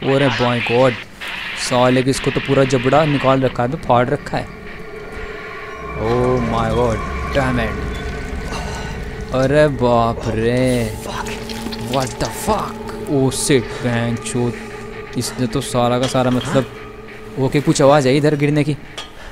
अरे my God, साले की इसको तो पूरा जबड़ा निकाल रखा है, फाड़ रखा है। Oh my god, damn it. अरे बाप रे, what the fuck. Oh shit बेंचोद, इसने तो सारा का सारा मतलब ओके कुछ आवाज़ है इधर गिरने की।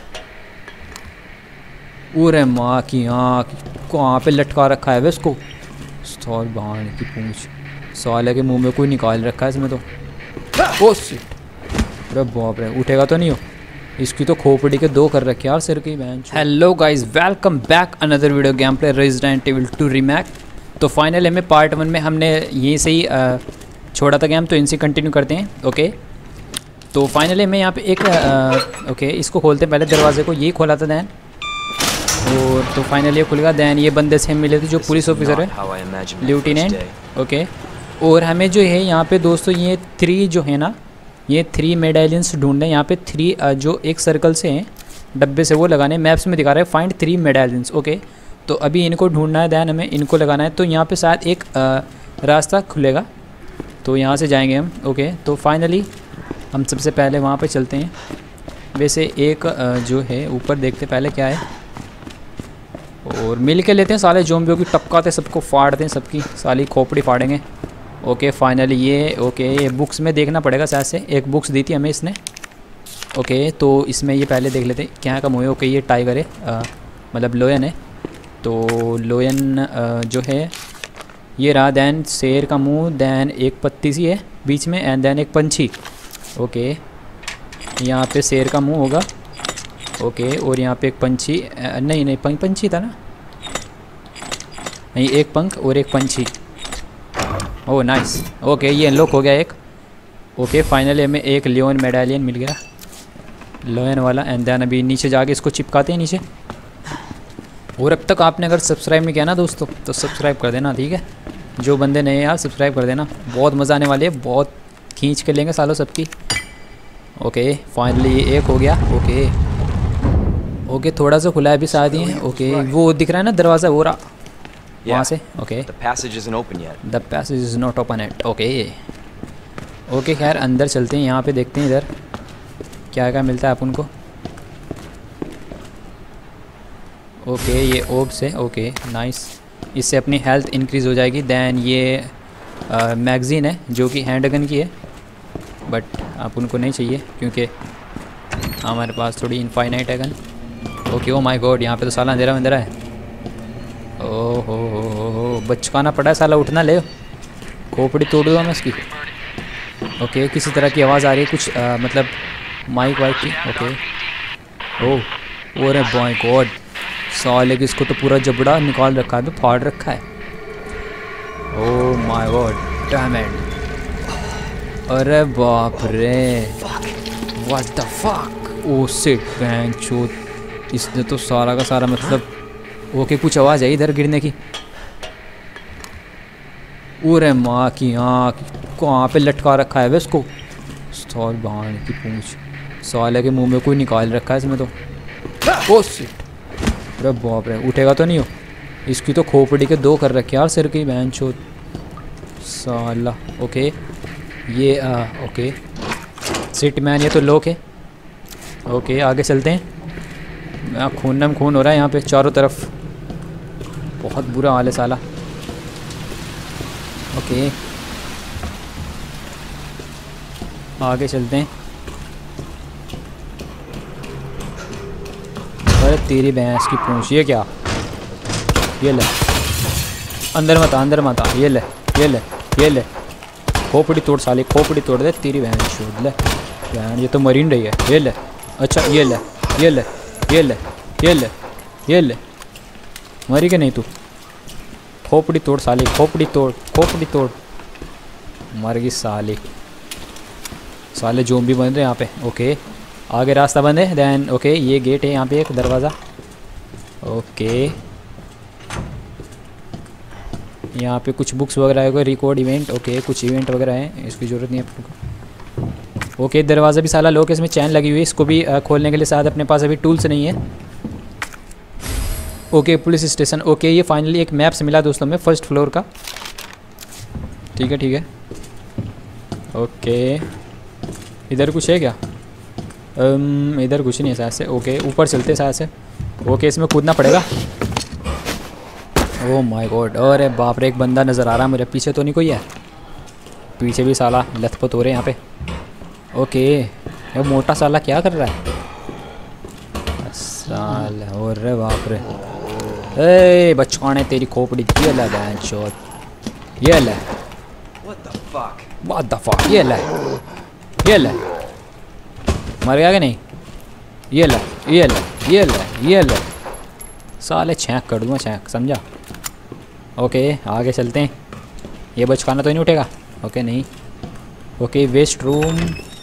अरे माँ की आँख, कहाँ पे लटका रखा है वे इसको। साल बाहर की पूंछ, साले के मुंह में कोई निकाल रखा है इसमें तो। ओह शिट, अरे बाप रे, उठेगा तो नहीं हो। इसकी तो खोपड़ी के दो कर रखे यार सिर की bench. Hello guys, welcome back another video game play resident evil 2 remake. तो फाइनल हमें पार्ट 1 में हमने यहीं से ही छोड़ा था गेम, तो इनसे कंटिन्यू करते हैं। ओके, तो फाइनली मैं यहाँ पे एक ओके इसको खोलते हैं पहले दरवाजे को। यही खोला था दैन, और तो फाइनली ये खुल गया। दैन ये बंदे से हम मिले थे जो पुलिस ऑफिसर है, लेफ्टिनेंट। ओके, और हमें जो है यहाँ पे दोस्तों ये 3 जो है ना, ये 3 मेडालियंस ढूंढने। यहाँ पे 3 जो एक सर्कल से हैं डब्बे से वो लगाने, मैप्स में दिखा रहा है फाइंड 3 मेडालियंस। ओके, तो अभी इनको ढूंढना है, दैन हमें इनको लगाना है। तो यहाँ पे शायद एक रास्ता खुलेगा, तो यहाँ से जाएंगे हम। ओके, तो फाइनली हम सबसे पहले वहाँ पे चलते हैं। वैसे एक जो है ऊपर देखते पहले क्या है, और मिल के लेते हैं साले ज़ॉम्बियों की, टपकाते सबको फाड़ते हैं, सबकी साली खोपड़ी फाड़ेंगे। ओके फाइनली ये ये बुक्स में देखना पड़ेगा शायद से, एक बुक्स दी थी हमें इसने। ओके, तो इसमें ये पहले देख लेते हैं क्या का मुँह है। ओके, ये टाइगर है, मतलब लोयन है। तो लोयन जो है ये रहा। दैन शेर का मुंह, दैन एक पत्ती सी है बीच में, एंड दैन एक पंछी। ओके, यहाँ पे शेर का मुंह होगा। ओके, और यहाँ पे एक पंछी, नहीं पंछी था ना, नहीं एक पंख और एक पंछी। Oh nice. ओके, ये अनलॉक हो गया एक। ओके, फाइनली हमें एक लियोन मेडालियन मिल गया, लोयन वाला। एंड दैन अभी नीचे जाके इसको चिपकाते हैं नीचे। और अब तक आपने अगर सब्सक्राइब नहीं किया ना दोस्तों, तो सब्सक्राइब कर देना, ठीक है। जो बंदे नए यार सब्सक्राइब कर देना, बहुत मज़ा आने वाली है, बहुत खींच के लेंगे सालों सबकी। ओके, फाइनली ये एक हो गया। ओके, थोड़ा सा खुला है अभी शायद ही। ओके, वो दिख रहा है ना दरवाज़ा, वो रहा वहाँ से। Okay, the passage is not open yet. Okay, खैर अंदर चलते हैं, यहाँ पे देखते हैं इधर क्या क्या मिलता है अपन को। ओके, ये ओब्स है। ओके नाइस, इससे अपनी हेल्थ इंक्रीज़ हो जाएगी। दैन ये मैगज़ीन है जो कि हैंडगन की है, बट आप उनको नहीं चाहिए क्योंकि हमारे पास थोड़ी इनफाइनाइट है gun. Okay, oh my god, यहाँ पे तो साला अंधेरा अंधेरा है। ओहो, बचकाना पड़ा है साला, उठना ले, खोपड़ी तोड़ दूँगा मैं इसकी। ओके, किसी तरह की आवाज़ आ रही है कुछ मतलब माइक वाइक की। ओके, ओह अरे माय गॉड, साले की इसको तो पूरा जबड़ा निकाल रखा है, फाड़ रखा है। Oh my god, damn it. अरे बाप रे, what the fuck. Oh shit बेंचोद, इसने तो सारा का सारा मतलब ओके कुछ आवाज़ है इधर गिरने की। अरे माँ की आँख, कहाँ पे लटका रखा है वे इसको। साल बाहर की पूंछ, साले के मुंह में कोई निकाल रखा है इसमें तो। ओह शिट, अरे बाप रे, उठेगा तो नहीं हो। इसकी तो खोपड़ी के दो कर रखे यार सिर की बेंचोद साला। ओके, ये ओके सिट मैन, ये तो लोक है। ओके, आगे चलते हैं। खून में खून हो रहा है यहाँ पे चारों तरफ, बहुत बुरा हाल है साला। ओके, आगे चलते हैं। अरे तेरी भैंस की पूंछ, ये क्या, ये ले, अंदर मत अंदर मत, ये ले ये ले ये ले, खोपड़ी तोड़ साली, खोपड़ी तोड़ दे तेरी भैंस छोड़ ले। बहन ये तो मरीन रही है, ये ले। अच्छा ये ले ये ले ये ले ये ले ये ले, मरी के नहीं तू, खोपड़ी तोड़ साली, खोपड़ी तोड़ खोपड़ी तोड़, मर गई साली। साले ज़ॉम्बी बन रहे यहाँ पे। ओके, आगे रास्ता बंद है। दैन ओके, ये गेट है यहाँ पे एक दरवाज़ा। ओके, यहाँ पे कुछ बुक्स वगैरह है, रिकॉर्ड इवेंट। ओके, कुछ इवेंट वगैरह है, इसकी ज़रूरत नहीं है आपको। ओके, दरवाज़ा भी साला लॉक है, इसमें चैन लगी हुई है, इसको भी खोलने के लिए शायद अपने पास अभी टूल्स नहीं है। Okay, police station. ओके, ये फाइनली एक मैप से मिला दोस्तों में, फर्स्ट फ्लोर का। ठीक है ठीक है। ओके, इधर कुछ है क्या? इधर कुछ नहीं है शायद से। ओके ऊपर चलते शायद से। ओके इसमें कूदना पड़ेगा। ओह माय गॉड, अरे बाप रे, एक बंदा नज़र आ रहा है मेरे पीछे। तो नहीं कोई है पीछे? भी साला लथपथ हो रहे हैं यहाँ पे। ओके ये मोटा साला क्या कर रहा है साला? और रे बाप रे, ए बचकाने तेरी खोपड़ी। ये ले बहन चोद, ये ले। What the fuck? ये ले, ये ले। मर गया कि नहीं? ये ले, ये ले, ये ले, ये ले। साले छेंक कर दूँगा, छेंक, समझा? ओके आगे चलते हैं। ये बचकाना तो नहीं उठेगा? ओके नहीं। Okay west room.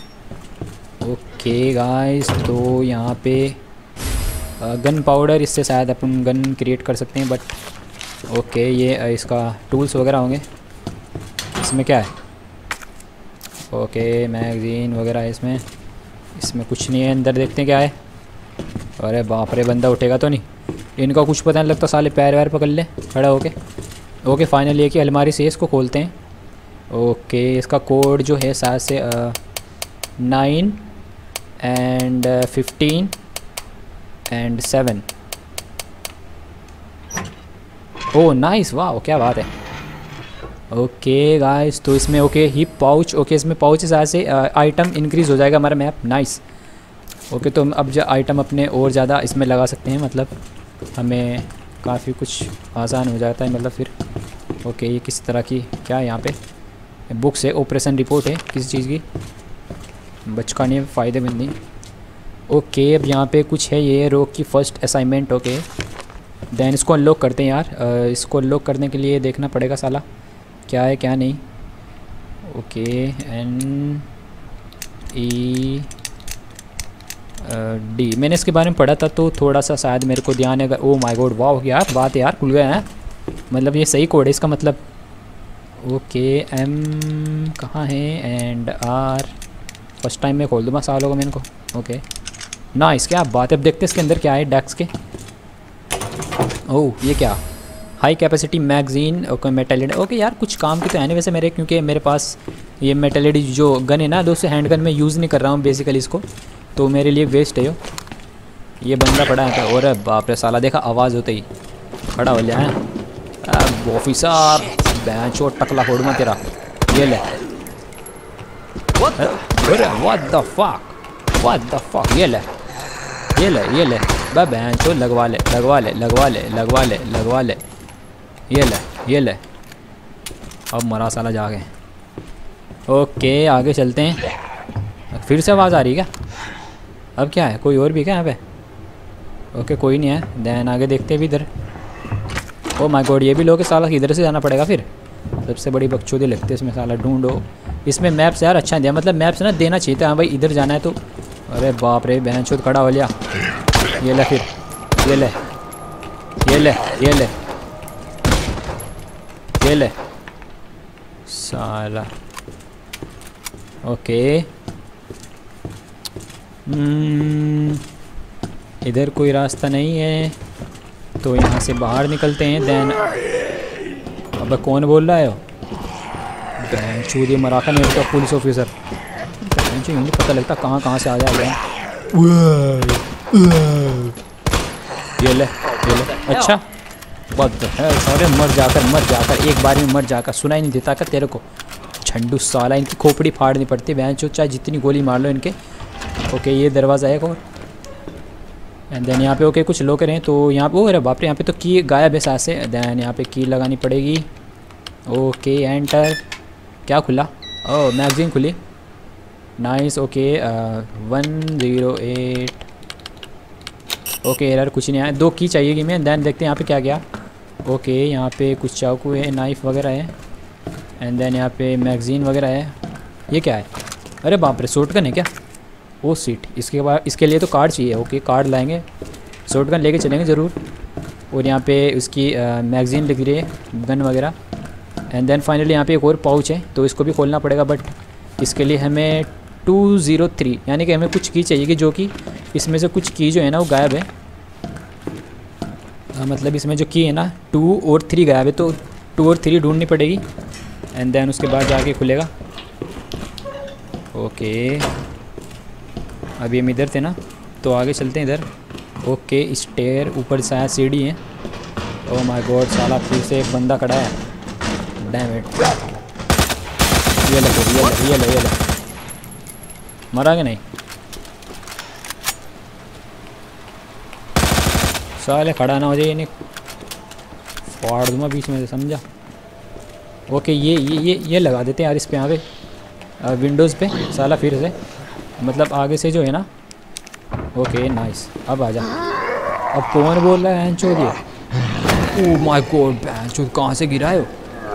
Okay guys, तो यहाँ पे गन पाउडर, इससे शायद अपन गन क्रिएट कर सकते हैं। बट ओके ये इसका टूल्स वगैरह होंगे। इसमें क्या है? ओके मैगज़ीन वगैरह है इसमें। इसमें कुछ नहीं है, अंदर देखते हैं क्या है। अरे बाप रे, बंदा उठेगा तो नहीं? इनका कुछ पता नहीं लगता, साले पैर वैर पकड़ ले खड़ा होके। ओके फाइनली एक ही अलमारी से इसको खोलते हैं। ओके इसका कोड जो है शायद से 9 एंड 15 एंड 7। ओह नाइस, वाह क्या बात है। ओके गाइस, तो इसमें ओके हिप पाउच। ओके इसमें पाउच से शायद से आइटम इंक्रीज़ हो जाएगा हमारा मैप। नाइस। ओके तो हम अब जो आइटम अपने और ज़्यादा इसमें लगा सकते हैं, मतलब हमें काफ़ी कुछ आसान हो जाता है मतलब फिर। ओके ये किस तरह की क्या है यहाँ पे? बुक्स है, ऑपरेशन रिपोर्ट है किसी चीज़ की, बचकाने फ़ायदेमंद नहीं। ओके अब यहाँ पे कुछ है, ये रोक की फ़र्स्ट असाइनमेंट। ओके देन इसको अनलॉक करते हैं यार। इसको अनलॉक करने के लिए देखना पड़ेगा साला क्या है क्या नहीं। ओके NEED, मैंने इसके बारे में पढ़ा था तो थोड़ा सा शायद मेरे को ध्यान है। ओ माय गॉड, वाह क्या बात है यार, खुल गया है, मतलब ये सही कोड है इसका मतलब। ओके M कहाँ है एंड R, फर्स्ट टाइम मैं खोल दूँगा सालों को मैंने को। ओके नाइस, क्या बात है। अब देखते हैं इसके अंदर क्या है डेस्क के। ओह ये क्या? High capacity magazine. Okay metal. Okay यार कुछ काम की तो है नहीं वैसे मेरे, क्योंकि मेरे पास ये मेटल जो गन है ना दोस्तों, हैंड गन में यूज़ नहीं कर रहा हूँ बेसिकली इसको, तो मेरे लिए वेस्ट है ये बंदा पड़ा है। और बाप रे साला, देखा आवाज़ होते ही खड़ा हो लिया है। ऑफिसर बैं चोट टकला फोड़ूंगा तेरा। ये ले, what the fuck, what the fuck. ये ले, ये ले, ये ले बैं चोट, लगवा ले, लगवा ले, लगवा ले, लगवा ले, लगवा ले। ये ले, ये ले। अब मरा साला जाके। ओके आगे चलते हैं। फिर से आवाज़ आ रही है क्या? अब क्या है, कोई और भी क्या यहाँ पे? ओके कोई नहीं है। देन आगे देखते हैं भी इधर। ओ माय गॉड, ये भी लोग साला इधर से जाना पड़ेगा फिर। सबसे बड़ी बकचोदी लगती है इसमें साला। ढूंढो इसमें मैप्स यार अच्छा दिया, मतलब मैप्स ना देना चाहिए था। हाँ भाई इधर जाना है तो। अरे बाप रे, बहन चोद खड़ा हो लिया। ये ले फिर, ये ले, ये ले, ये ले, ये ले साला। ओके इधर कोई रास्ता नहीं है तो यहाँ से बाहर निकलते हैं। देन अब कौन बोल रहा है? बहन चूदी मराठा नहीं होता पुलिस ऑफिसर। बहन चूदी नहीं पता लगता कहाँ कहाँ से आ जाएगा। ये ले, ये ले। अच्छा बहुत है सारे, मर जाकर एक बार में मर जाकर। सुनाई नहीं देता क्या तेरे को? झंडू साला, इनकी खोपड़ी फाड़नी पड़ती है बहन चो, चाहे जितनी गोली मार लो इनके। ओके ये दरवाज़ा है और एंड देन यहाँ पे ओके कुछ लोग हैं तो यहाँ पे। अरे बाप रे, यहाँ पे तो की गायब है साथ से। देन यहाँ पे की लगानी पड़ेगी। Okay enter. क्या खुला? ओह मैगज़ीन खुली। नाइस। ओके 108। ओके एरर कुछ नहीं आया। 2 की चाहिएगी मैं। देन देखते हैं यहाँ पे क्या गया। ओके यहाँ पे कुछ चाकू है, नाइफ वगैरह है एंड देन यहाँ पे मैगज़ीन वगैरह है। ये क्या है? अरे बाप रे, शॉटगन है क्या? ओ सीट, इसके बाद इसके लिए तो कार्ड चाहिए। ओके कार्ड लाएंगे, शॉटगन लेके चलेंगे ज़रूर। और यहाँ पे उसकी मैगज़ीन लिख रही है, गन वगैरह। एंड देन फाइनली यहाँ पे एक और पाउच है तो इसको भी खोलना पड़ेगा। बट इसके लिए हमें 203 यानी कि हमें कुछ की चाहिए जो कि इसमें से कुछ की जो है ना वो गायब है। मतलब इसमें जो की है ना 2 और 3 गायब है, तो 2 और 3 ढूंढनी पड़ेगी एंड देन उसके बाद जाके खुलेगा। ओके अभी हम इधर थे ना, तो आगे चलते हैं इधर। ओके स्टेयर, ऊपर शायद सीढ़ी है। ओह माय गॉड, साला फिर से एक बंदा खड़ा है। Damn it. ये ले। मरा कि नहीं? साले खड़ा ना हो जाए, नहीं फाड़ दूँगा बीच में से, समझा? ओके ये लगा देते हैं यार इस पे, यहाँ पे विंडोज़ पे साला फिर से, मतलब आगे से जो है ना। ओके नाइस, अब आ जा। अब कौन बोल रहा है चोर ये? ओह माय गॉड, चोर कहाँ से गिरा है?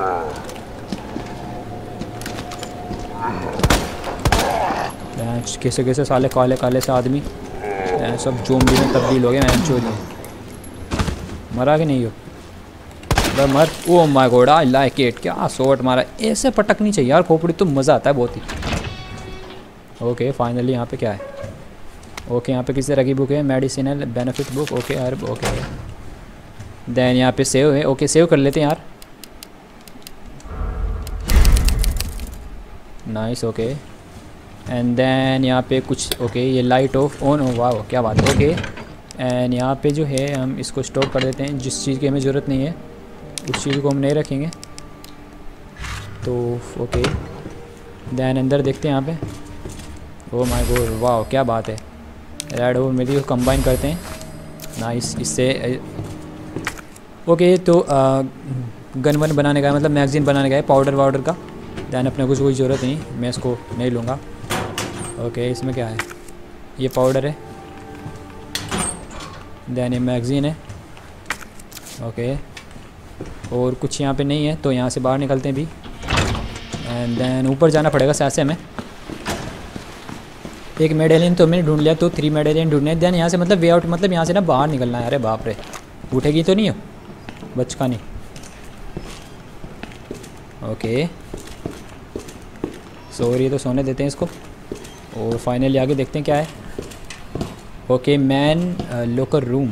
कैसे कैसे साले काले काले से आदमी सब ज़ोंबी में तब्दील हो गए। चोर ये मरा कि नहीं हो? मर। Oh my god, I like it. क्या शॉट मारा, ऐसे पटकनी चाहिए यार खोपड़ी, तो मज़ा आता है बहुत ही। ओके फाइनली यहाँ पे क्या है? ओके यहाँ पे किस तरह की बुक है? Medicinal benefit book. ओके यार, ओके देन यहाँ पे सेव है। ओके सेव कर लेते हैं यार। नाइस। ओके एंड देन यहाँ पे कुछ, ओके ये लाइट ऑफ ऑन, वाह क्या बात है। ओके एंड यहाँ पे जो है हम इसको स्टॉप कर देते हैं, जिस चीज़ की हमें ज़रूरत नहीं है उस चीज़ को हम नहीं रखेंगे। तो ओके देन अंदर देखते हैं यहाँ पे। ओह माय गॉड, वाह क्या बात है। रेड और मिली को कंबाइन करते हैं। नाइस, इससे ओके तो गन वन बनाने का, मतलब मैगज़ीन बनाने का है, पाउडर वाउडर का। देन अपने कुछ कोई ज़रूरत नहीं, मैं इसको नहीं लूँगा। ओके इसमें क्या है? ये पाउडर है, देन ये मैगज़ीन है। ओके और कुछ यहाँ पे नहीं है, तो यहाँ से बाहर निकलते हैं भी। एंड देन ऊपर जाना पड़ेगा शायद से हमें। एक मेडेलियन तो मैंने ढूंढ लिया, तो 3 मेडेलियन ढूंढने। देन यहाँ से मतलब वे आउट, मतलब यहाँ से ना बाहर निकलना है। अरे बाप रे, उठेगी तो नहीं हो बचका नहीं। ओके सॉरी, तो सोने देते हैं इसको। और फाइनली आगे देखते हैं क्या है। Okay man locker room.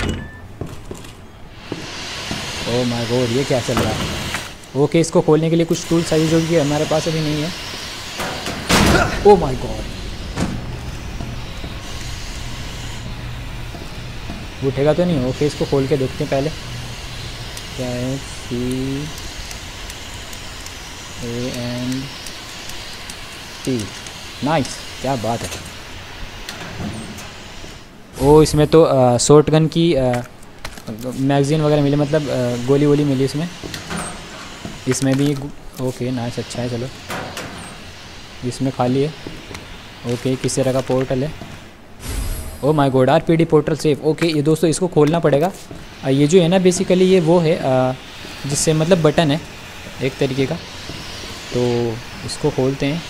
Oh my god, ये क्या चल रहा है? ओके इसको खोलने के लिए कुछ टूल चाहिए जो कि हमारे पास अभी नहीं है। ओह माय गॉड, उठेगा तो नहीं? ओके इसको खोल के देखते हैं पहले क्या है। CANT, नाइस, क्या बात है। ओ इसमें तो शॉर्ट गन की मैगज़ीन वगैरह मिली, मतलब गोली वोली मिली इसमें भी। ओके नाइस, अच्छा है। चलो इसमें खाली है। ओके किस तरह का पोर्टल है? Oh my god, RPD portal safe. Okay ये दोस्तों इसको खोलना पड़ेगा। ये जो है ना बेसिकली ये वो है जिससे मतलब बटन है एक तरीके का, तो इसको खोलते हैं।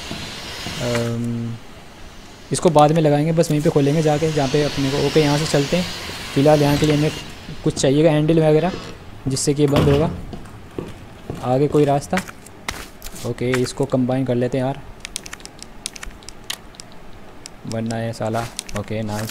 इसको बाद में लगाएंगे, बस वहीं पे खोलेंगे जाके जहाँ पे अपने को। ओके यहाँ से चलते हैं। फ़िलहाल यहाँ के लिए हमें कुछ चाहिएगा, हैंडल वगैरह, जिससे कि ये बंद होगा। आगे कोई रास्ता? ओके इसको कंबाइन कर लेते हैं यार, वरना है साला। Okay nice.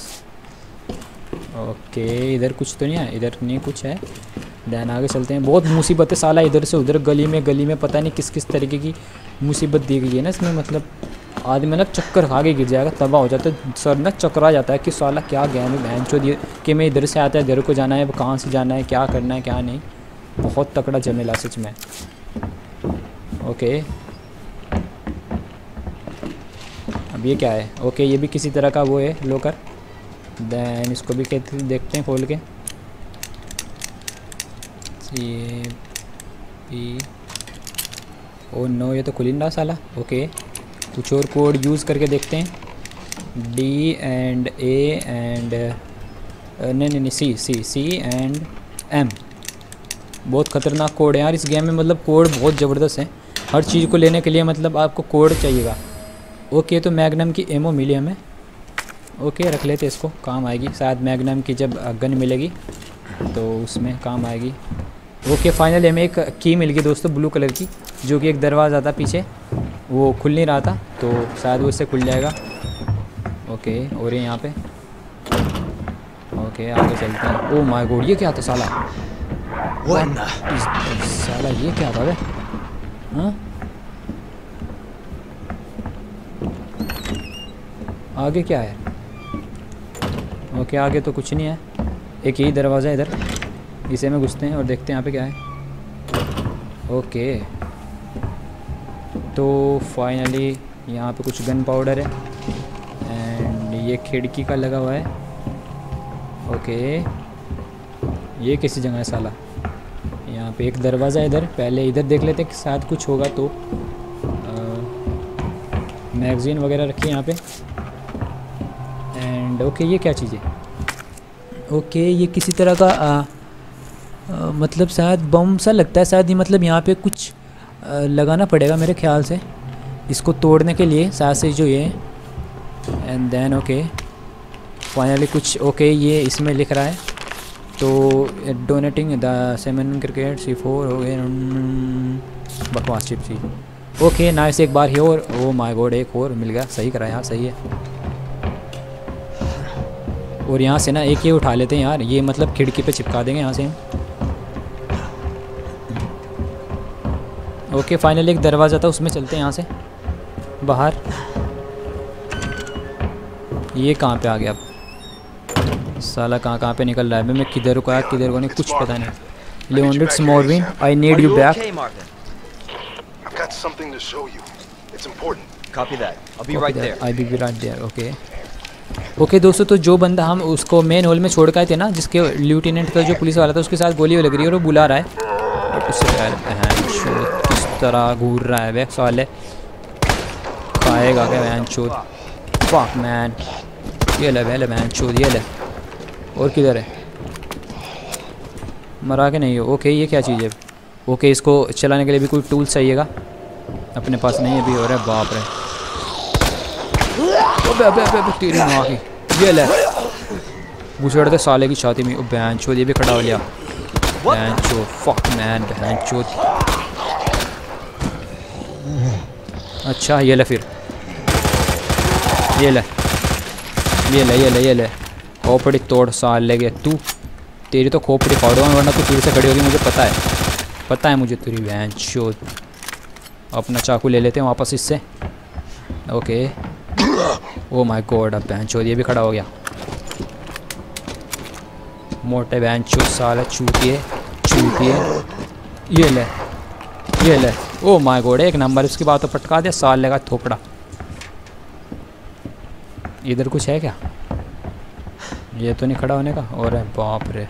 ओके इधर कुछ तो नहीं है, इधर नहीं कुछ है। देन आगे चलते हैं। बहुत मुसीबत है साला, इधर से उधर गली में पता नहीं किस किस तरीके की मुसीबत दी गई है ना इसमें। मतलब आदमी ना चक्कर खा के गिर जाएगा, तबाह हो जाता है, सर ना चकरा जाता है कि साला क्या गया मैं बहन चो दिए कि मैं इधर से आता है, इधर को जाना है, कहाँ से जाना है, क्या करना है क्या नहीं। बहुत तकड़ा झमेला सच में। ओके अब ये क्या है? ओके ये भी किसी तरह का वो है लॉकर। देन इसको भी कहते देखते हैं खोल के। ओ नो, ये तो खुल नहीं रहा साला। ओके कुछ और कोड यूज़ करके देखते हैं। D and A एंड नहीं C एंड M। बहुत ख़तरनाक कोड है यार इस गेम में, मतलब कोड बहुत ज़बरदस्त है। हर चीज़ को लेने के लिए मतलब आपको कोड चाहिएगा। ओके तो मैग्नम की एमो मिली हमें। ओके रख लेते इसको, काम आएगी शायद मैग्नम की जब गन मिलेगी तो उसमें काम आएगी। ओके फाइनली हमें एक की मिल गई दोस्तों ब्लू कलर की, जो कि एक दरवाज़ा था पीछे, वो खुल नहीं रहा था, तो शायद वो इससे खुल जाएगा। ओके और ये यहाँ पे। ओके आगे चलते हैं। ओह माय गॉड, ये क्या था साला? साला ये क्या था बे? हाँ आगे क्या है? ओके आगे तो कुछ नहीं है, एक यही दरवाज़ा है इधर, इसे में घुसते हैं और देखते हैं यहाँ पे क्या है। ओके तो फाइनली यहाँ पे कुछ गन पाउडर है एंड ये खिड़की का लगा हुआ है। ओके ये किसी जगह है साला। यहाँ पे एक दरवाज़ा है इधर, पहले इधर देख लेते हैं कि शायद कुछ होगा तो। मैगज़ीन वगैरह रखी है यहाँ पे एंड ओके ये क्या चीज़ है। ओके ये किसी तरह का मतलब शायद बम सा लगता है शायद, ये मतलब यहाँ पे कुछ लगाना पड़ेगा मेरे ख्याल से इसको तोड़ने के लिए शायद से जो ये। एंड देन ओके फाइनली कुछ ओके ये इसमें लिख रहा है तो donating the seven cricket C4 हो गए बकवास चिप सी। ओके नाइस एक बार ही और ओ माय गॉड एक और मिल गया, सही करा यार, सही है। और यहाँ से ना एक ये उठा लेते हैं यार, ये मतलब खिड़की पे चिपका देंगे यहाँ से हम। ओके फाइनली एक दरवाज़ा था उसमें चलते हैं यहाँ से बाहर। ये कहाँ पे आ गया अब साला, कहाँ पे निकल रहा है। मैं किधर को आया किधर को नहीं कुछ पता नहीं। Leonids Marvin I need you back. Okay दोस्तों तो जो बंदा हम उसको मेन हॉल में छोड़ के आए थे ना, जिसके लेफ्टिनेंट का जो पुलिस वाला था उसके साथ गोली लग रही है और वो बुला रहा है और उससे किस तरह घूर रहा है वैक्स वाले खाएगा क्या वैन चोद। फक मैन ये ले वैन चोद ये ले। और किधर है, मरा के नहीं हो। ओके ये क्या चीज़ है। ओके इसको चलाने के लिए भी कोई टूल्स चाहिएगा, अपने पास नहीं है अभी। हो रहा है बाप रे, अबे तेरी माँ की ये ले घुसड़ दे साले की छाती में। बहन चोद ये भी खड़ा हो लिया बहन चोद। फक मैन बहन चोद। अच्छा ये ले फिर ये ले ये ले ये ले ये ले खोपड़ी तोड़ साल ले गया तू, तेरी तो खोपड़ी फाड़ूंगा वरना तू फिर से खड़ी होगी, मुझे पता है मुझे तेरी बहन चोद। अपना चाकू ले लेते हैं वापस इससे। ओके ओ माय गॉड अब बहन चोद ये भी खड़ा हो गया। मोटे बहन चोद साला चूतिए ये ले ओ माय गॉड एक नंबर। उसकी बात तो पटका दिया साल लेगा थोपड़ा। इधर कुछ है क्या, ये तो नहीं खड़ा होने का। और बाप रे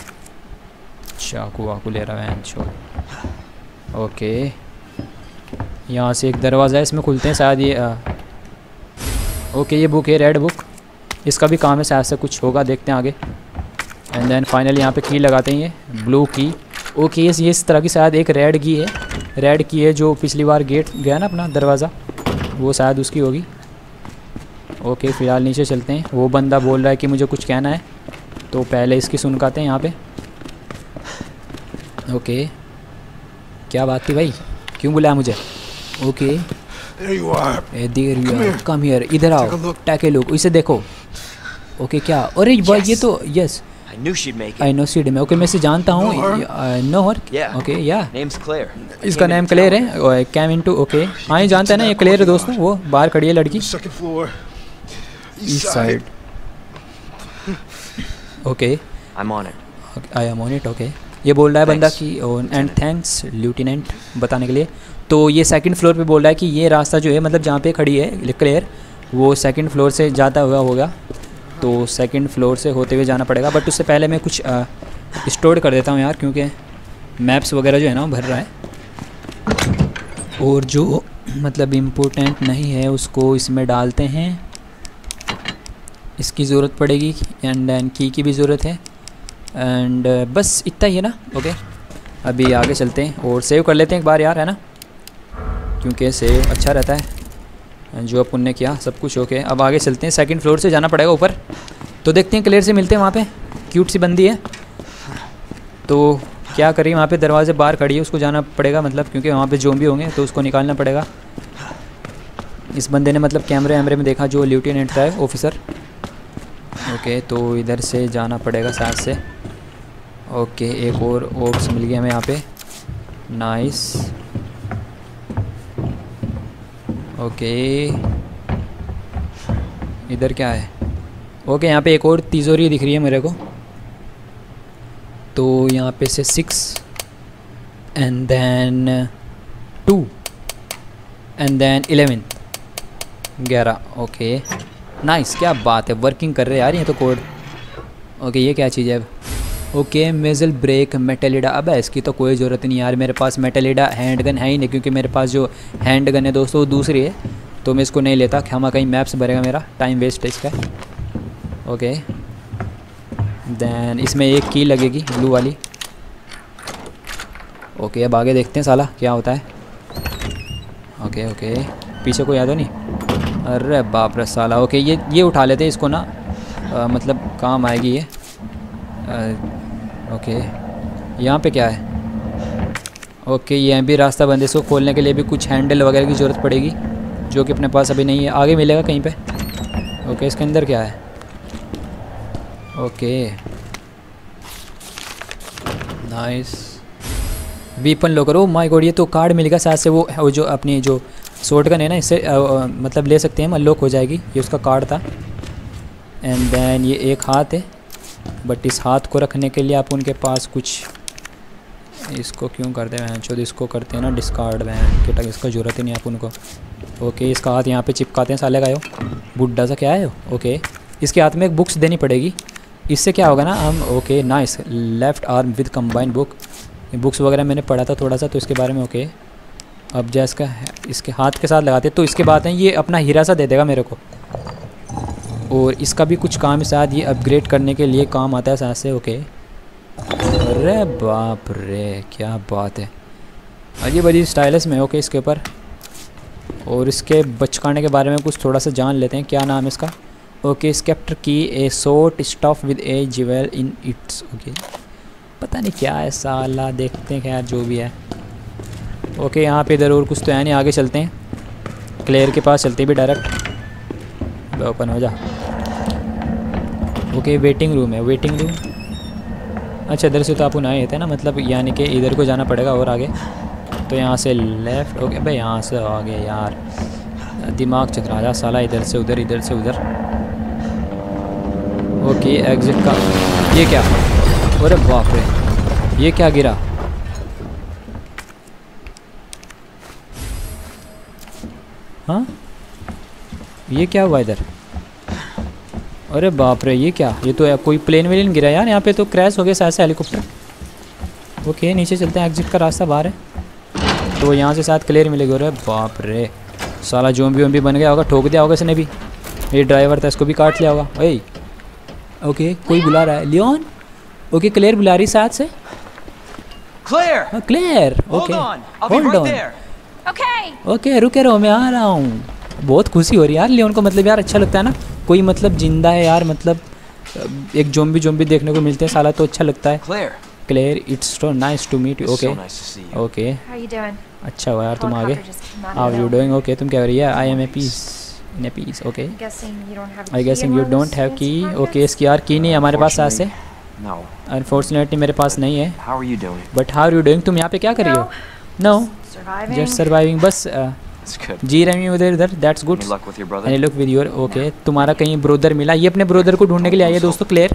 चाकू वाकू ले रहा है छोड़। ओके यहाँ से एक दरवाज़ा है इसमें खुलते हैं शायद ये ओके ये बुक है रेड बुक, इसका भी काम है शायद से कुछ होगा, देखते हैं आगे। एंड देन फाइनली यहाँ पे की लगाते हैं ये ब्लू की। ओके ये इस तरह की शायद एक रेड की है जो पिछली बार गेट गया ना अपना दरवाज़ा, वो शायद उसकी होगी। ओके फ़िलहाल नीचे चलते हैं। वो बंदा बोल रहा है कि मुझे कुछ कहना है तो पहले इसकी सुनकाते हैं यहाँ पे। ओके क्या बात थी भाई, क्यों बुलाया मुझे। ओके देयर कम हियर, इधर आओ टेक ए लुक, इसे देखो। ओके क्या, अरे भाई ये तो यस आई नो शीड में। ओके मैं इसे जानता हूँ, नो हर। ओके या इसका नाम क्लेयर है। कैम इनटू ओके हाँ ये जानता है ना, ये क्लेयर है दोस्तों, वो बाहर खड़ी है लड़की east side. Okay I am on it. Okay ये बोल रहा है बंदा कि एंड थैंक्स लेफ्टिनेंट बताने के लिए। तो ये सेकंड फ्लोर पे बोल रहा है कि ये रास्ता जो है मतलब जहाँ पे खड़ी है क्लियर वो सेकंड फ्लोर से जाता हुआ होगा, तो सेकंड फ्लोर से होते हुए जाना पड़ेगा। बट उससे पहले मैं कुछ स्टोर कर देता हूँ यार, क्योंकि मैप्स वगैरह जो है ना वो भर रहा है और जो मतलब इम्पोर्टेंट नहीं है उसको इसमें डालते हैं। इसकी ज़रूरत पड़ेगी एंड देन की भी ज़रूरत है एंड बस इतना ही है ना। ओके अभी आगे चलते हैं और सेव कर लेते हैं एक बार यार, है ना, क्योंकि सेव अच्छा रहता है जो अपन ने किया सब कुछ। ओके अब आगे चलते हैं, सेकंड फ्लोर से जाना पड़ेगा ऊपर, तो देखते हैं क्लियर से मिलते हैं वहाँ पे। क्यूट सी बंदी है तो क्या करिए, वहाँ पे दरवाजे बाहर खड़ी है, उसको जाना पड़ेगा मतलब, क्योंकि वहाँ पे ज़ॉम्बी होंगे तो उसको निकालना पड़ेगा। इस बंदे ने मतलब कैमरे में देखा जो लेफ्टिनेंट था ऑफिसर। ओके तो इधर से जाना पड़ेगा शायद से। ओके एक और ऑप्स मिल गया हमें यहाँ पे, नाइस। ओके इधर क्या है, ओके, यहाँ पे एक और तिजोरी दिख रही है मेरे को। तो यहाँ पे से 6 and then 2 and then 11। Okay nice, क्या बात है, वर्किंग कर रहे हैं यार ये तो कोड। ओके ये क्या चीज़ है? Okay muzzle brake Matilda. अब इसकी तो कोई ज़रूरत नहीं यार, मेरे पास मेटेलिडा हैंड गन है ही नहीं, क्योंकि मेरे पास जो हैंड गन है दोस्तों वो दूसरी है, तो मैं इसको नहीं लेता। हम कहीं मैप्स भरेगा, मेरा टाइम वेस्ट है इसका। ओके देन इसमें एक की लगेगी ब्लू वाली। ओके अब आगे देखते हैं साला क्या होता है। ओके ओके पीछे कोई याद हो नहीं? अरे बाप रे साला। ओके ये उठा लेते हैं इसको ना, मतलब काम आएगी ये। ओके यहाँ पे क्या है? ओके यहाँ भी रास्ता बंद है, इसको खोलने के लिए भी कुछ हैंडल वगैरह की ज़रूरत पड़ेगी, जो कि अपने पास अभी नहीं है। आगे मिलेगा कहीं पे। ओके इसके अंदर क्या है? Okay nice, weapon locker. Oh my god, ये तो कार्ड मिलेगा साथ से, वो जो अपनी जो शॉटगन है ना, इससे मतलब ले सकते हैं, अनलॉक हो जाएगी। ये उसका कार्ड था। एंड देन ये एक हाथ है, बट इस हाथ को रखने के लिए आप उनके पास कुछ, इसको क्यों करते हैं जो इसको करते हैं ना डिस्कार्ड वैन के तक, इसका ज़रूरत ही नहीं आप उनको। ओके इसका हाथ यहाँ पे चिपकाते हैं साले का यो बुड्ढा सा क्या है यो। ओके इसके हाथ में एक बुक्स देनी पड़ेगी, इससे क्या होगा ना हम। Okay nice, left arm with combined book. Books वगैरह मैंने पढ़ा था थोड़ा सा तो इसके बारे में। ओके अब जैसे इसके हाथ के साथ लगाते तो इसके बाद ये अपना हीरा सा दे देगा मेरे को, और इसका भी कुछ काम शायद ये अपग्रेड करने के लिए काम आता है साथ से। ओके अरे बाप रे क्या बात है, अजीब अजीब स्टाइलिश में। ओके इसके ऊपर, और इसके बचकाने के बारे में कुछ थोड़ा सा जान लेते हैं, क्या नाम है इसका। ओके स्केप्टर की a short staff with a jewel in its. Okay पता नहीं क्या है साला, देखते हैं खैर जो भी है। ओके यहाँ पे इधर और कुछ तो है नहीं, आगे चलते हैं, क्लेयर के पास चलते हैं भी डायरेक्ट। ओपन हो जा। ओके वेटिंग रूम है, वेटिंग रूम। अच्छा इधर से तो अपन आए थे ना, मतलब यानी कि इधर को जाना पड़ेगा और आगे। तो यहाँ से लेफ़्ट। ओके भाई यहाँ से आगे यार, दिमाग चकरा जा साला, इधर से उधर इधर से उधर। ओके एग्जिट का ये क्या? अरे बाप रे ये क्या गिरा? हाँ ये क्या हुआ इधर? अरे बाप रे ये क्या? ये तो कोई प्लेन वेलेन गिरा यार, यहाँ पे तो क्रैश हो गया शायद से हेलीकॉप्टर। ओके नीचे चलते हैं, एग्जिट का रास्ता बाहर है, तो यहाँ से शायद क्लियर मिलेगा। अरे बाप रे साला ज़ॉम्बी वॉम्बी बन गया होगा, ठोक दिया होगा इसने भी। ये ड्राइवर था, इसको भी काट लिया होगा। ओए ओके कोई बुला रहा है, लियोन। ओके क्लेयर बुला रही साथ से। Claire okay hold on. Okay रुके रहो मैं आ रहा हूँ। बहुत खुशी हो रही है यार लियोन को, मतलब यार अच्छा लगता है ना, कोई मतलब जिंदा है यार, मतलब एक ज़ॉम्बी देखने को मिलते हैं साला, तो अच्छा लगता है। Claire it's so nice to meet you. Okay okay अच्छा हुआ यार तुम आ गए। How you doing? ओके तुम क्या कर रही है? I am a piece in a piece. Okay I guessing you don't have key. Okay इसकी यार की नहीं हमारे पास आज से, अनफॉर्चुनेटली मेरे पास नहीं है। But how are you doing? तुम यहाँ पे क्या कर रही हो? नो जस्ट सर्वाइविंग, बस जी रही हूँ उधर इधर। That's good any luck with your. Okay तुम्हारा कहीं ब्रोदर मिला? ये अपने ब्रोदर को ढूंढने के लिए आई है दोस्तों क्लेयर।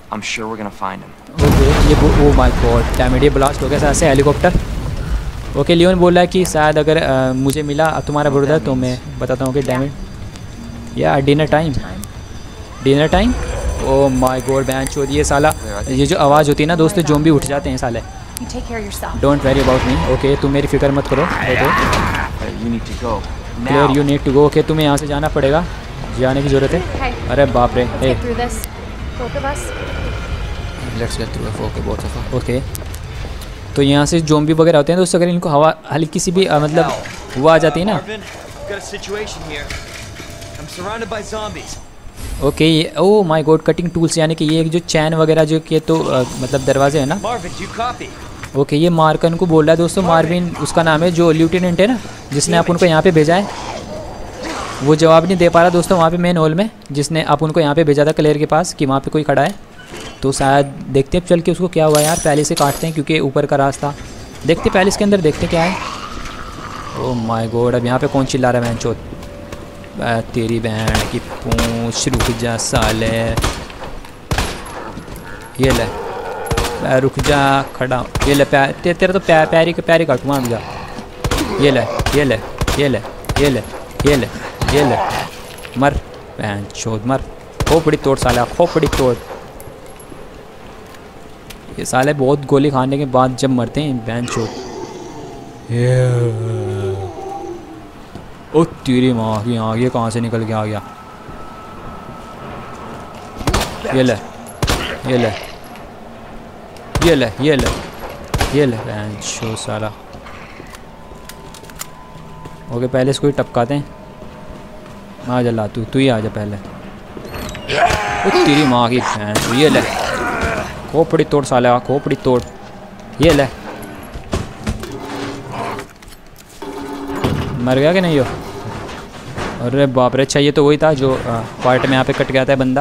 ओके ये oh my god damn it, ये ब्लास्ट हो गया ऐसे हेलीकॉप्टर। ओके लियोन बोल रहा है कि शायद अगर मुझे मिला तुम्हारा ब्रोदर तो मैं बताता हूँ कि डैम इट या dinner time, dinner time. Oh my god बैन चोद, ये साला ये जो आवाज़ होती है ना दोस्तों, ज़ॉम्बी उठ जाते हैं साले। Don't worry about me. Okay तुम मेरी फिक्र मत करो। Claire you need to go. Okay तुम्हें यहाँ से जाना पड़ेगा, जाने की ज़रूरत है। अरे बाप रे let's get through. Okay both of. Okay तो यहाँ से ज़ॉम्बी वगैरह होते हैं दोस्तों, अगर इनको हवा हल्की सी भी मतलब वो आ जाती है ना। Okay oh my god cutting tools, यानी कि ये जो चैन वगैरह जो कि तो मतलब दरवाजे है ना। ओके ये मार्कन को बोल रहा है दोस्तों, मार्विन उसका नाम है, जो लेफ्टिनेंट है ना जिसने आप उनको यहाँ पे भेजा है। वो जवाब नहीं दे पा रहा दोस्तों वहाँ पे मेन हॉल में, जिसने आप उनको यहाँ पे भेजा था क्लेयर के पास कि वहाँ पे कोई खड़ा है। तो शायद देखते हैं चल के उसको क्या हुआ यार। पहले से काटते हैं क्योंकि ऊपर का रास्ता देखते, पहले इसके अंदर देखते क्या है। ओह माय गॉड अब यहाँ पे कौन चिल्ला रहा है मैंचोत? तेरी बहन की पूंछ, रुक जा साले। ये ले रुक जा, खड़ा। ये ले पैर, तेरा तो पैर ही काटूंगा जा। ये ले ये ले ये ले ये ले ये ले ये ले, मर बहन चोद मर। खोपड़ी तोड़ साले, खोपड़ी तोड़। ये साले बहुत गोली खाने के बाद जब मरते हैं बहन चोद। ओ तेरी माँ की आग, ये कहाँ से निकल के आ गया। ये ले ये ले ये ले ये ले ये ले बहन चोद साला। ओके पहले इसको ही टपकाते हैं। आ जा ला, तू ही आ जा पहले। ओ तेरी माँ की बहन, ये ले खोपड़ी तोड़ साले, खोपड़ी तोड़। ये ले, मर गया कि नहीं हो? अरे बाप रे, अच्छा ये तो वही था जो पार्ट में यहाँ पे कट गया था बंदा।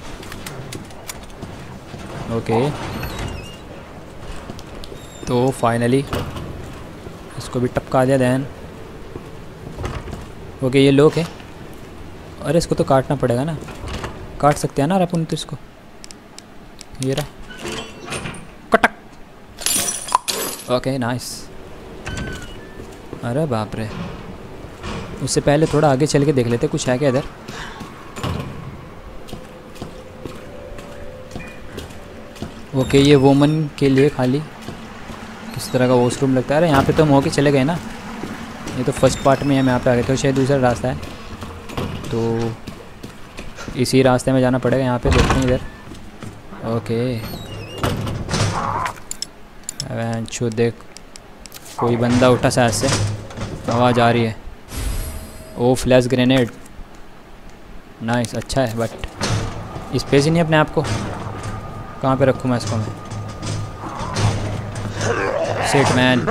ओके तो फाइनली इसको भी टपका दिया दैन। ओके ये लोग है। अरे इसको तो काटना पड़ेगा ना, काट सकते हैं ना अपन तो इसको। ये रहा, कटक। Okay nice. अरे बाप रे, उससे पहले थोड़ा आगे चल के देख लेते कुछ है क्या इधर। ओके ये वोमन के लिए खाली किस तरह का वॉशरूम लगता है। अरे यहाँ पे तो हम होके चले गए ना, ये तो फर्स्ट पार्ट में हम यहाँ पे आ गए, तो शायद दूसरा रास्ता है, तो इसी रास्ते में जाना पड़ेगा। यहाँ पे देखते हैं इधर। ओके छो देख, कोई बंदा उठा शायद से, आवाज़ आ रही है। ओ फ्लैश ग्रेनेड, नाइस, अच्छा है बट स्पेस ही नहीं अपने आप को। कहाँ पे रखूँ मैं इसको? मैं शिट मैन।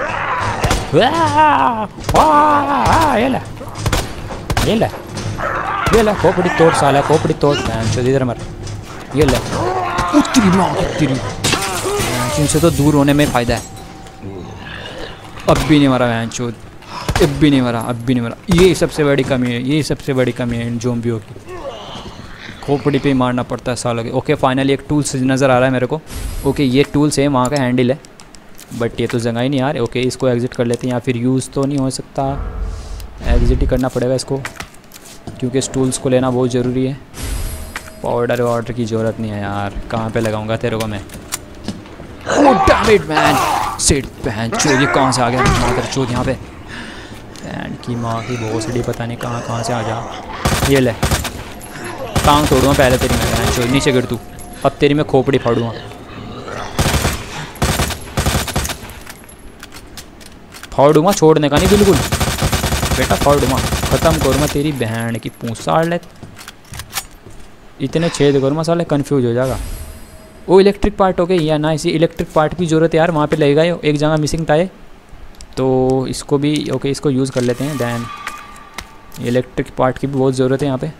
ये ले ये ले ये ले, खोपड़ी तोड़ साला, खोपड़ी तोड़। इधर मर। ये ले, तेरी माँ की तेरी, इनसे तो दूर होने में फ़ायदा है। अब भी नहीं मरा बहन चोद, अब भी नहीं मरा, अब भी नहीं मरा। ये सबसे बड़ी कमी है, ये सबसे बड़ी कमी है इन ज़ॉम्बियों की, खोपड़ी पे ही मारना पड़ता है सालों के। ओके फाइनली एक टूल्स नज़र आ रहा है मेरे को। ओके ये टूल्स है, वहाँ का हैंडल है, बट ये तो जगह ही नहीं यार। ओके इसको एग्ज़िट कर लेते हैं, या फिर यूज़ तो नहीं हो सकता, एग्ज़िट ही करना पड़ेगा इसको, क्योंकि इस टूल्स को लेना बहुत ज़रूरी है। पाउडर वाउडर की ज़रूरत नहीं है यार, कहाँ पे लगाऊंगा तेरे को मैं। Oh damn it man, shit बहन चोद, ये कहाँ से आ गया मादर चोद यहाँ पे। बहन की माँ की भोसड़ी, पता नहीं कहाँ से आ जा। ये ले, टांग तोड़ूँगा पहले तेरी मैं बहन चोद, नीचे गिर तू, अब तेरी मैं खोपड़ी फाड़ूँगा। फाड़ूँगा, छोड़ने का नहीं बिल्कुल बेटा, फाड़ूँगा, ख़त्म करूँगा तेरी बहन की पूंछ। साड़ ले, इतने छेद करूँगा साले, कन्फ्यूज हो जाएगा। वो इलेक्ट्रिक पार्ट हो गई या ना, इसी इलेक्ट्रिक पार्ट की ज़रूरत है यार, वहाँ पे लगेगा ये, एक जगह मिसिंग था ये, तो इसको भी ओके इसको यूज़ कर लेते हैं। दैन इलेक्ट्रिक पार्ट की भी बहुत ज़रूरत है यहाँ पे।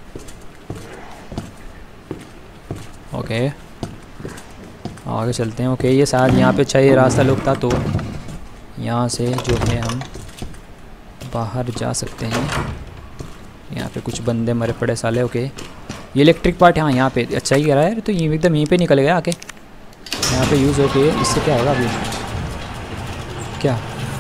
ओके आगे चलते हैं। ओके ये शायद यहाँ पे चाहिए रास्ता लोग था, तो यहाँ से जो है हम बाहर जा सकते हैं। यहाँ पे कुछ बंदे मरे पड़े साले। ओके ये इलेक्ट्रिक पार्ट, हाँ यहाँ पे अच्छा ही कह रहा है, तो ये एकदम यहीं पे निकल गया आके, यहाँ पे यूज़ होके। इससे क्या होगा अभी, क्या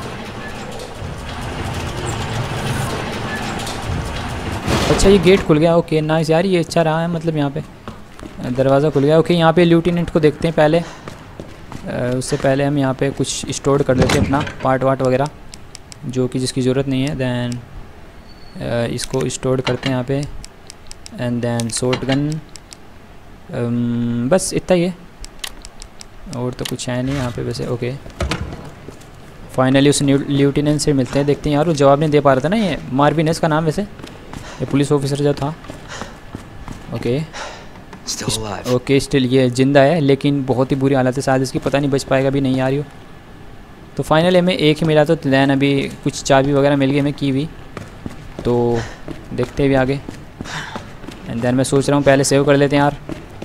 अच्छा ये गेट खुल गया। ओके नाइस यार, ये अच्छा रहा है, मतलब यहाँ पे दरवाज़ा खुल गया। ओके यहाँ पे ल्यूटिनेंट को देखते हैं पहले, उससे पहले हम यहाँ पे कुछ स्टोर कर लेते हैं अपना पार्ट वाट वगैरह, जो कि जिसकी ज़रूरत नहीं है। दैन इसको स्टोर करते हैं यहाँ पे, एंड दैन शॉट गन, बस इतना ही है, और तो कुछ है नहीं यहाँ पे वैसे। ओके फाइनली उस ल्यूटिनेंट से मिलते हैं, देखते हैं यार, वो जवाब नहीं दे पा रहा था ना, ये मार्विन है इसका नाम वैसे, ये पुलिस ऑफिसर जो था। ओके ओके स्टिल ये ज़िंदा है, लेकिन बहुत ही बुरी हालत है, शायद इसकी पता नहीं बच पाएगा भी नहीं यार यो। तो फाइनली हमें एक ही मिला, तो दैन अभी कुछ चाबी वगैरह मिल गई हमें, की हुई, तो देखते हैं भी आगे। एंड देन मैं सोच रहा हूँ पहले सेव कर लेते हैं यार,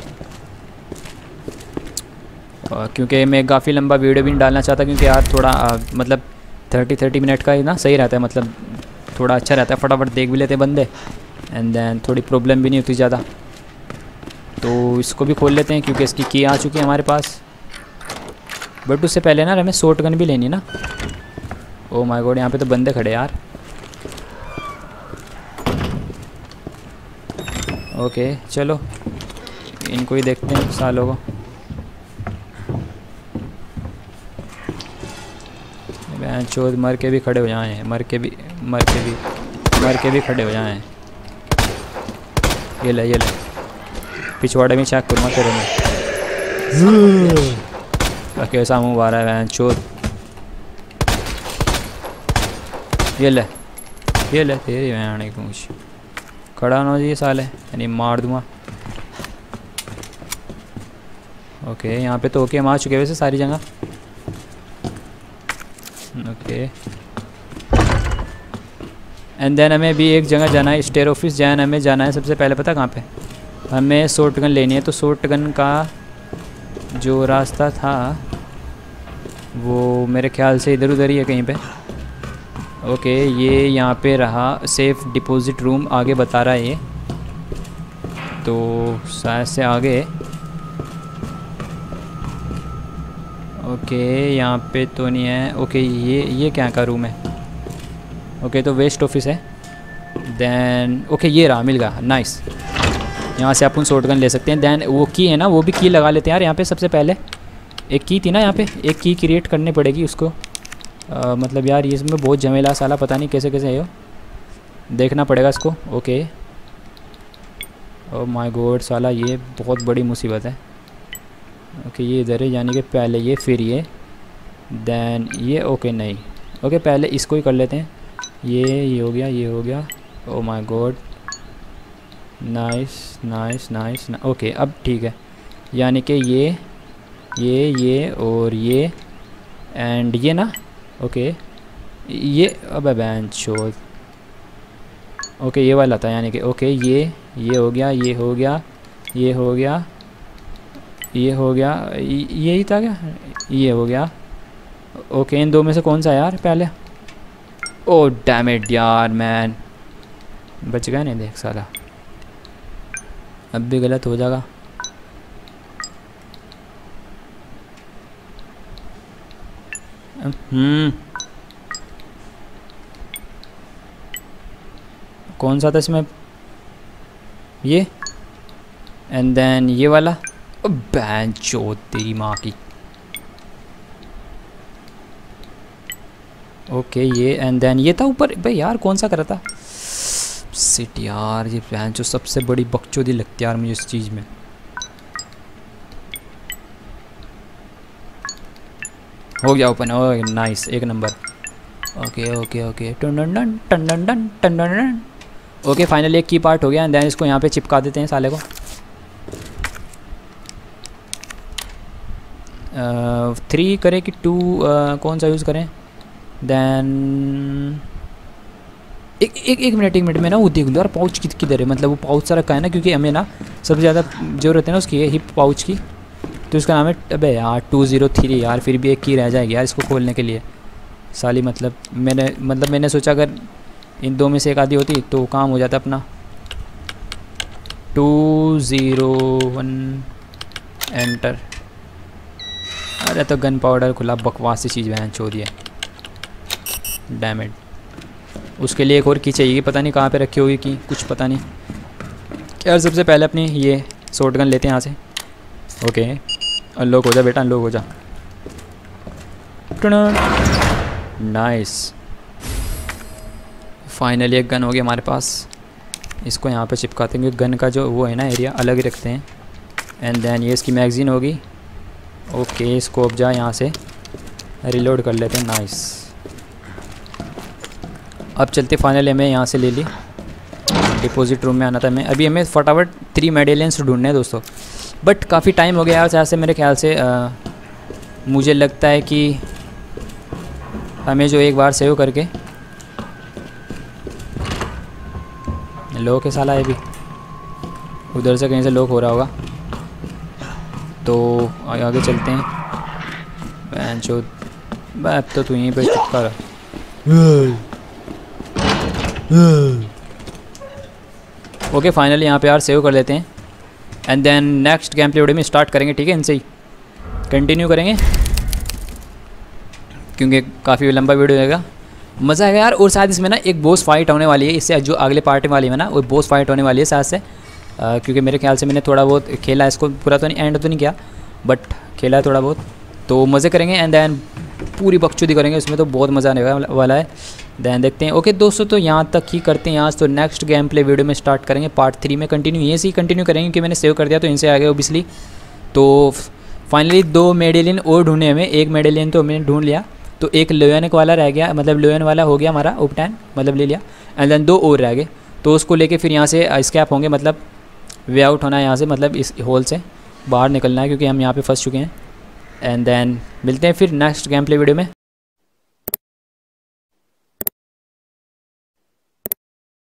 क्योंकि मैं काफ़ी लंबा वीडियो भी नहीं डालना चाहता, क्योंकि यार थोड़ा मतलब 30 मिनट का ही ना सही रहता है, मतलब थोड़ा अच्छा रहता है, फटाफट देख भी लेते बंदे, एंड देन थोड़ी प्रॉब्लम भी नहीं होती ज़्यादा। तो इसको भी खोल लेते हैं क्योंकि इसकी की आ चुकी है हमारे पास। बट उससे पहले ना हमें शॉर्ट गन भी लेनी ना। ओ माय गॉड, यहाँ पे तो बंदे खड़े यार। ओके चलो इनको ही देखते हैं सालों को। चौध मर के भी खड़े हो जाए, मर के भी खड़े हो जाए। ये ले पिछवाड़े में चेक करूँगा तेरे में। कैसा मुँह आ रहा है बहन चौध। ये ले तेरी बहन की पूछ। खड़ा ना जी साले, यानी मार दूँगा। ओके यहाँ पे तो ओके हम आ चुके वैसे सारी जगह। ओके एंड देन हमें भी एक जगह जाना है, स्टेयर ऑफिस जैन हमें जाना है सबसे पहले। पता कहाँ पे हमें शॉर्ट गन लेनी है। तो शॉर्ट गन का जो रास्ता था वो मेरे ख्याल से इधर उधर ही है कहीं पे। ओके ये यहाँ पे रहा सेफ डिपॉजिट रूम, आगे बता रहा है ये। तो शायद से आगे। ओके यहाँ पे तो नहीं है। ओके ये क्या का रूम है। ओके तो वेस्ट ऑफिस है। देन ओके ये रहा, मिल गया, नाइस। यहाँ से अपन शॉर्ट गन ले सकते हैं। देन वो की है ना, वो भी की लगा लेते हैं यार। यहाँ पे सबसे पहले एक की थी ना, यहाँ पे एक की क्रिएट करनी पड़ेगी उसको। मतलब यार ये इसमें बहुत झमेला साला, पता नहीं कैसे कैसे है वो, देखना पड़ेगा इसको। ओके ओह माय गॉड साला ये बहुत बड़ी मुसीबत है। ओके ये इधर है यानी कि पहले ये फिर ये देन ये। ओके नहीं ओके पहले इसको ही कर लेते हैं। ये हो गया, ये हो गया। Oh my god nice. Okay अब ठीक है, यानी कि ये और ये एंड ये ना। ओके ये अब बैन शोर। ओके ये वाला था यानी कि ओके ये हो गया, ये हो गया, ये हो गया, ये हो गया, यही था क्या, ये हो गया। ओके इन दो में से कौन सा यार पहले। ओ डैम इट यार मैन, बच गया नहीं देख साला, अब भी गलत हो जाएगा। कौन सा था इसमें, ये एंड देन ये वाला। बैन चोद तेरी माँ की। ओके ये एंड देन ये था ऊपर। भाई यार कौन सा करा था सिट यार, ये बैन जो सबसे बड़ी बकचोदी लगती है यार मुझे इस चीज़ में। हो गया ओपन, ओ नाइस एक नंबर। ओके ओके ओके टन टन। ओके फाइनली एक की पार्ट हो गया एंड देन इसको यहाँ पे चिपका देते हैं साले को। 3 करें कि 2 कौन सा यूज़ करें। देन एक मिनट में ना वो देख लो यार पाउच किधर है, मतलब वो पाउच सा रखा है ना, क्योंकि हमें ना सबसे ज़्यादा ज़रूरत है ना उसकी हिप पाउच की। तो उसका नाम है, अबे यार 203 यार, फिर भी एक की रह जाएगी यार इसको खोलने के लिए साली। मतलब मैंने सोचा अगर इन दो में से एक आधी होती तो काम हो जाता अपना। 201 एंटर। अरे तो गन पाउडर खुला, बकवास सी चीज़ बहन छोड़ दिए डैमेज। उसके लिए एक और की चाहिए, पता नहीं कहाँ पे रखी होगी की, कुछ पता नहीं। यार सबसे पहले अपनी ये शॉर्ट गन लेते हैं यहाँ से। ओके अनलॉक हो जा बेटा, अनलॉक हो जा। नाइस फाइनली एक गन हो गया हमारे पास। इसको यहाँ पे चिपकाते हैं, गन का जो वो है ना एरिया अलग ही रखते हैं। एंड देन ये इसकी मैगज़ीन होगी। ओके इसको अब जा यहाँ से रिलोड कर लेते हैं। नाइस अब चलते, फाइनली हमें यहाँ से ले ली। डिपॉजिट रूम में आना था हमें। अभी हमें फटाफट 3 मेडेलियंस ढूंढने हैं दोस्तों, बट काफ़ी टाइम हो गया यार। ऐसे मेरे ख्याल से मुझे लगता है कि हमें जो एक बार सेव करके लॉक है साला, ये भी उधर से कहीं से लॉक हो रहा होगा। तो आगे चलते हैं। बेंचो अब तो तू यहीं पे चिपका रहा। ओके फाइनली यहाँ पे यार सेव कर लेते हैं and then next game play video में स्टार्ट करेंगे, ठीक है, इनसे ही कंटिन्यू करेंगे क्योंकि काफ़ी लंबा वीडियो रहेगा, मज़ा आएगा यार। और शायद इसमें ना एक बॉस फाइट होने वाली है, इससे जो अगले पार्ट वाली है ना वो बॉस फाइट होने वाली है शायद से, क्योंकि मेरे ख्याल से मैंने थोड़ा बहुत खेला इसको, पूरा तो नहीं, एंड तो नहीं किया बट खेला है थोड़ा बहुत, तो मज़े करेंगे एंड देन पूरी बकचोदी करेंगे उसमें, तो बहुत मज़ा आने वाला है। देन देखते हैं। ओके दोस्तों, तो यहाँ तक ही करते हैं आज, तो नेक्स्ट गेम प्ले वीडियो में स्टार्ट करेंगे पार्ट 3 में कंटिन्यू, ये से ही कंटिन्यू करेंगे क्योंकि मैंने सेव कर दिया तो इनसे आ गए ओबियसली। तो फाइनली 2 मेडेलियन और ढूंढे हमें, एक मेडेलियन तो हमने ढूंढ लिया, तो एक लोयन वाला रह गया, मतलब लोयन वाला हो गया हमारा ओपटैन, मतलब ले लिया एंड देन 2 और रह गए, तो उसको लेके फिर यहाँ से स्कैप होंगे, मतलब वे आउट होना है यहाँ से, मतलब इस होल से बाहर निकलना है क्योंकि हम यहाँ पे फंस चुके हैं। एंड देन मिलते हैं फिर नेक्स्ट गेम प्ले वीडियो में,